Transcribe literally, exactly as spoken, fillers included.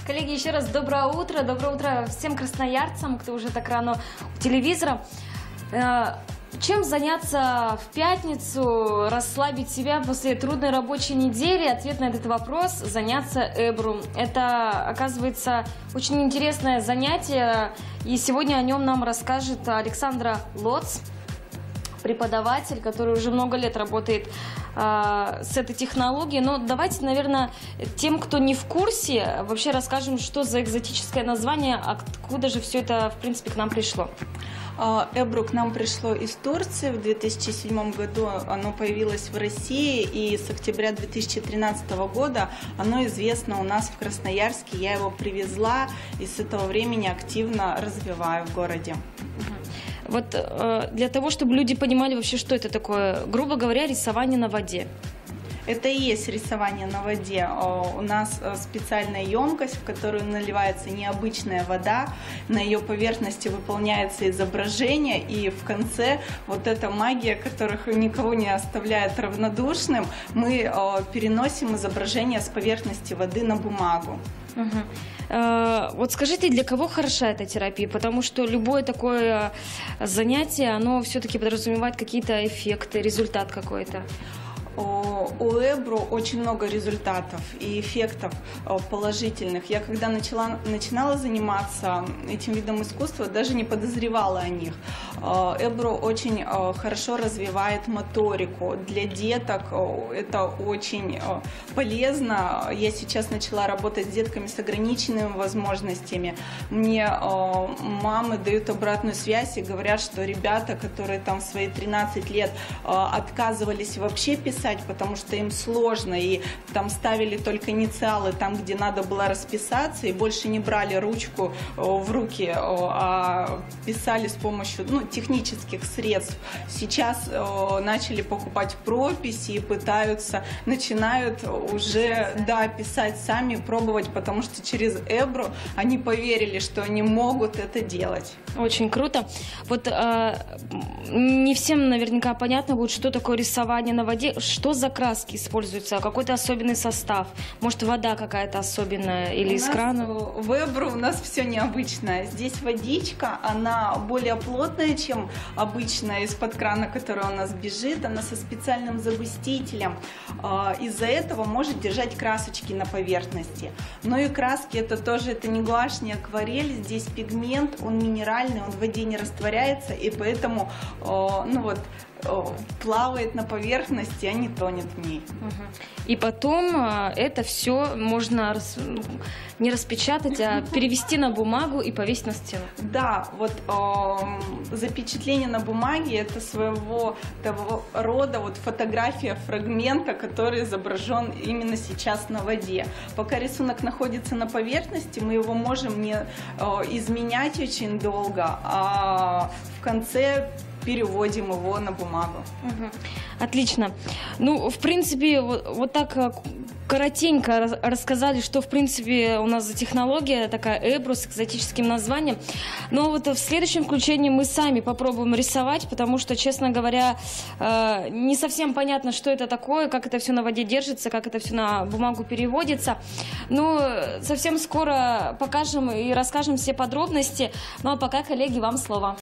Коллеги, еще раз доброе утро. Доброе утро всем красноярцам, кто уже так рано у телевизора. Чем заняться в пятницу, расслабить себя после трудной рабочей недели? Ответ на этот вопрос – заняться эбру. Это, оказывается, очень интересное занятие, и сегодня о нем нам расскажет Александра Лоц, преподаватель, который уже много лет работает э, с этой технологией. Но давайте, наверное, тем, кто не в курсе, вообще расскажем, что за экзотическое название, откуда же все это, в принципе, к нам пришло. Эбру к нам пришло из Турции в две тысячи седьмом году, оно появилось в России, и с октября две тысячи тринадцатого года оно известно у нас в Красноярске. Я его привезла и с этого времени активно развиваю в городе. Вот э, для того, чтобы люди понимали вообще, что это такое, грубо говоря, рисование на воде. Это и есть рисование на воде. У нас специальная емкость, в которую наливается необычная вода, на ее поверхности выполняется изображение, и в конце вот эта магия, которых никого не оставляет равнодушным, мы переносим изображение с поверхности воды на бумагу. Угу. Вот скажите, для кого хороша эта терапия? Потому что любое такое занятие, оно все-таки подразумевает какие-то эффекты, результат какой-то. У эбру очень много результатов и эффектов положительных. Я когда начала, начинала заниматься этим видом искусства, даже не подозревала о них. Эбру очень хорошо развивает моторику. Для деток это очень полезно. Я сейчас начала работать с детками с ограниченными возможностями. Мне мамы дают обратную связь и говорят, что ребята, которые там в свои тринадцать лет отказывались вообще писать, потому что им сложно, и там ставили только инициалы там, где надо было расписаться, и больше не брали ручку в руки, а писали с помощью ну, технических средств. Сейчас начали покупать прописи и пытаются, начинают уже да, писать сами, пробовать, потому что через эбру они поверили, что они могут это делать. Очень круто. Вот э, не всем наверняка понятно будет, что такое рисование на воде. Что за краски используются? Какой-то особенный состав? Может, вода какая-то особенная или у из крана? В эбру у нас все необычное. Здесь водичка, она более плотная, чем обычная из-под крана, которая у нас бежит. Она со специальным загустителем. Из-за этого может держать красочки на поверхности. Но и краски это тоже, это не гуашь, не акварель. Здесь пигмент, он минеральный, он в воде не растворяется, и поэтому, ну вот, плавает на поверхности, а не тонет в ней. И потом это все можно рас... не распечатать, а перевести на бумагу и повесить на стену. Да, вот э, запечатление на бумаге это своего того рода вот фотография фрагмента, который изображен именно сейчас на воде. Пока рисунок находится на поверхности, мы его можем не э, изменять очень долго, а в конце переводим его на бумагу. Угу. Отлично. Ну, в принципе, вот, вот так коротенько рассказали, что, в принципе, у нас за технология такая эбру с экзотическим названием. Но вот в следующем включении мы сами попробуем рисовать, потому что, честно говоря, не совсем понятно, что это такое, как это все на воде держится, как это все на бумагу переводится. Но совсем скоро покажем и расскажем все подробности. Ну, а пока, коллеги, вам слово.